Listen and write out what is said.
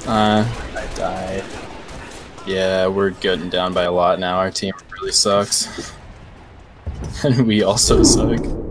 I died. Yeah, we're getting down by a lot now. Our team really sucks. And we also suck.